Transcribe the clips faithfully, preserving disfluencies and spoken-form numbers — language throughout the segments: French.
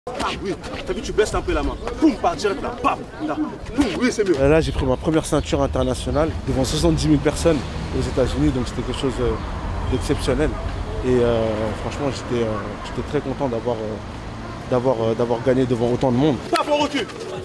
Oui, t'as vu, tu baisses un peu la main. Boum, par direct là, bam, là. Boum, oui, c'est mieux. Là, j'ai pris ma première ceinture internationale devant soixante-dix mille personnes aux États-Unis, donc c'était quelque chose d'exceptionnel. Et euh, franchement, j'étais euh, très content d'avoir euh, d'avoir euh, d'avoir gagné devant autant de monde. Paf, on recule.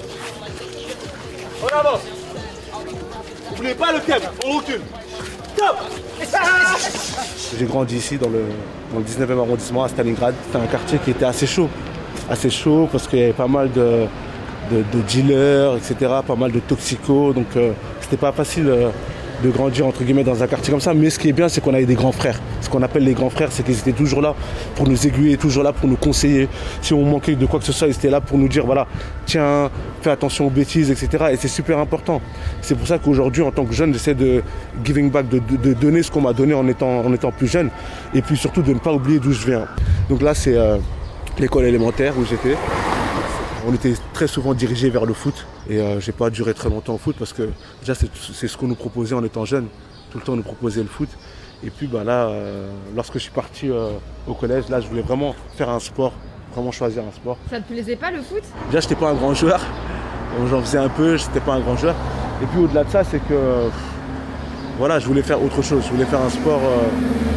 On avance. N'oubliez pas le thème, on recule. Top. J'ai grandi ici dans le, dans le dix-neuvième arrondissement à Stalingrad. C'était un quartier qui était assez chaud. Assez chaud parce qu'il y avait pas mal de, de, de dealers, et cetera. Pas mal de toxicos. Donc euh, c'était pas facile euh, de grandir entre guillemets dans un quartier comme ça. Mais ce qui est bien, c'est qu'on avait des grands frères. Ce qu'on appelle les grands frères, c'est qu'ils étaient toujours là pour nous aiguiller, toujours là pour nous conseiller. Si on manquait de quoi que ce soit, ils étaient là pour nous dire voilà, tiens, fais attention aux bêtises, et cetera. Et c'est super important. C'est pour ça qu'aujourd'hui, en tant que jeune, j'essaie de giving back, de, de, de donner ce qu'on m'a donné en étant, en étant plus jeune. Et puis surtout de ne pas oublier d'où je viens. Donc là, c'est euh, l'école élémentaire où j'étais. On était très souvent dirigé vers le foot. Et euh, j'ai pas duré très longtemps au foot parce que déjà, c'est ce qu'on nous proposait en étant jeune. Tout le temps, on nous proposait le foot. Et puis bah, là, euh, lorsque je suis parti euh, au collège, là, je voulais vraiment faire un sport, vraiment choisir un sport. Ça te plaisait pas le foot? Déjà, j'étais pas un grand joueur. J'en faisais un peu, j'étais pas un grand joueur. Et puis au-delà de ça, c'est que pff, voilà, je voulais faire autre chose. Je voulais faire un sport, euh,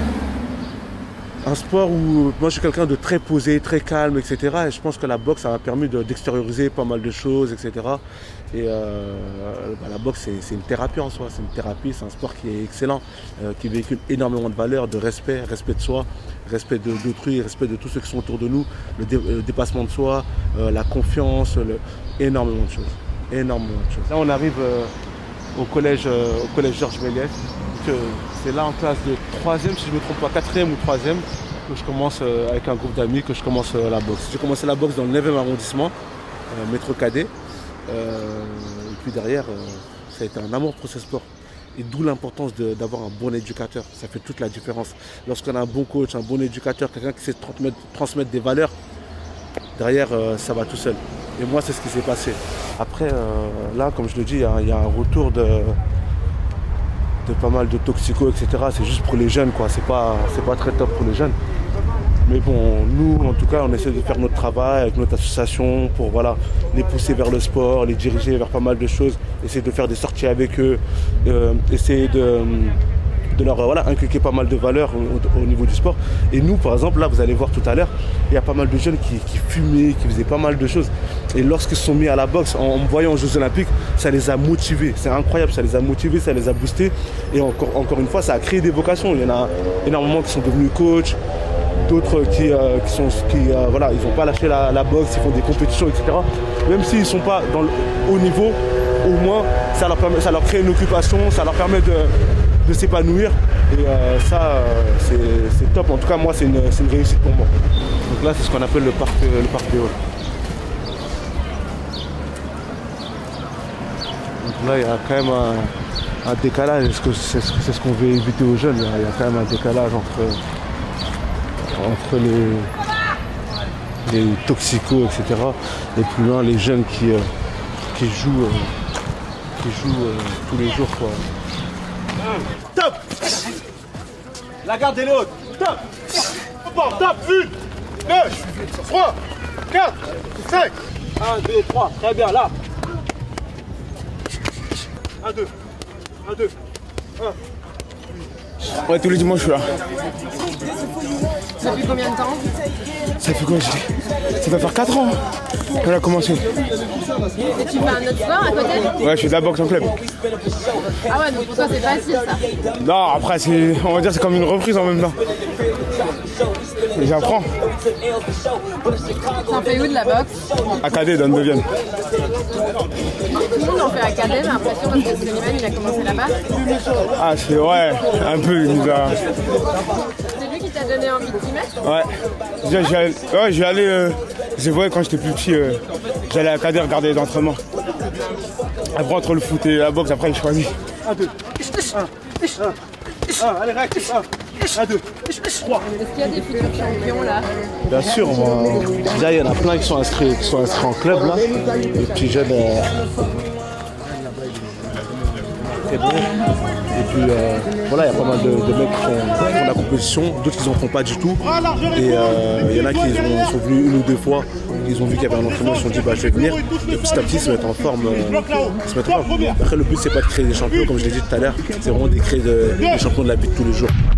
un sport où moi, je suis quelqu'un de très posé, très calme, et cetera. Et je pense que la boxe, ça m'a permis d'extérioriser pas mal de choses, et cetera. Et euh, bah, la boxe, c'est une thérapie en soi, c'est une thérapie, c'est un sport qui est excellent, euh, qui véhicule énormément de valeurs, de respect, respect de soi, respect d'autrui, respect de tous ceux qui sont autour de nous, le, dé le dépassement de soi, euh, la confiance, le... énormément de choses, énormément de choses. Là, on arrive euh, au collège, euh, au collège Georges Méliès. C'est là en classe de troisième, si je ne me trompe pas, quatrième ou troisième, que je commence euh, avec un groupe d'amis, que je commence euh, la boxe. J'ai commencé la boxe dans le neuvième arrondissement, euh, métro cadet. Euh, et puis derrière, euh, ça a été un amour pour ce sport. Et d'où l'importance d'avoir un bon éducateur. Ça fait toute la différence. Lorsqu'on a un bon coach, un bon éducateur, quelqu'un qui sait transmettre, transmettre des valeurs, derrière, euh, ça va tout seul. Et moi, c'est ce qui s'est passé. Après, euh, là, comme je le dis, il y, y a un retour de, de pas mal de toxicos, et cetera. C'est juste pour les jeunes, quoi. C'est pas, c'est pas très top pour les jeunes. Mais bon, nous, en tout cas, on essaie de faire notre travail avec notre association pour voilà, les pousser vers le sport, les diriger vers pas mal de choses, essayer de faire des sorties avec eux, euh, essayer de, de leur voilà, inculquer pas mal de valeurs au, au niveau du sport. Et nous, par exemple, là, vous allez voir tout à l'heure, il y a pas mal de jeunes qui, qui fumaient, qui faisaient pas mal de choses. Et lorsqu'ils se sont mis à la boxe, en, en me voyant aux Jeux Olympiques, ça les a motivés. C'est incroyable, ça les a motivés, ça les a boostés. Et encore, encore une fois, ça a créé des vocations. Il y en a énormément qui sont devenus coachs. D'autres qui, euh, qui sont, qui, euh, voilà, ils n'ont pas lâché la, la boxe, ils font des compétitions, et cetera. Même s'ils ne sont pas dans le haut niveau, au moins ça leur, permet, ça leur crée une occupation, ça leur permet de, de s'épanouir. Et euh, ça, euh, c'est top. En tout cas, moi, c'est une, une réussite pour moi. Donc là, c'est ce qu'on appelle le parc, le parc des Halles. Donc là, il y a quand même un, un décalage. C'est ce, ce qu'on veut éviter aux jeunes. Il y a quand même un décalage entre... entre les, les toxicos, et cetera. Et plus loin, les jeunes qui, euh, qui jouent, euh, qui jouent euh, tous les jours. Quoi. Top. La garde est l'autre. Top. Bon, top. Une, deux, trois, quatre, cinq. Un, deux, trois. Très bien, là. Un, deux. Un, deux. Un. Ouais, tous les dimanches, je suis là. Depuis combien de temps? Ça fait quoi? Ça va faire quatre ans qu'on a commencé. Et tu fais un autre sport à côté? Ouais, je fais de la boxe en club. Ah ouais, donc pour toi c'est facile ça? Non, après, on va dire c'est comme une reprise en même temps. J'apprends. T'en fais où de la boxe? À Cadet, dans le neuvième. Tout le monde en fait à Cadet, j'ai l'impression, parce que Slimane il a commencé là-bas. Ah, c'est ouais, un peu. Il nous a... C'est lui qui t'a donné envie de t'y mettre? Ouais. Déjà, j'y allais, ouais, j'y allais euh, je voyais quand j'étais plus petit, euh, j'allais à Cadet regarder les entraînements. Après, entre le foot et la boxe, après, je choisis. Un, deux. Un. Un. Allez, réactif. Un. Un, deux. Trois. Est-ce qu'il y a des futurs champions là? Bien sûr, on... déjà, il y en a plein qui sont inscrits, qui sont inscrits en club là. Les petits jeunes. Euh... C'est bon. Et puis euh, voilà, il y a pas mal de, de mecs qui font, qui font de la compétition, d'autres qui n'en font pas du tout. Et euh, il y en a qui ont, sont venus une ou deux fois, ils ont vu qu'il y avait un entraînement, ils se sont dit bah je vais venir. Et petit à petit ils se mettent en forme. Euh, ils se mettent en forme. Après le but c'est pas de créer des champions, comme je l'ai dit tout à l'heure, c'est vraiment de créer de, des champions de la vie de tous les jours.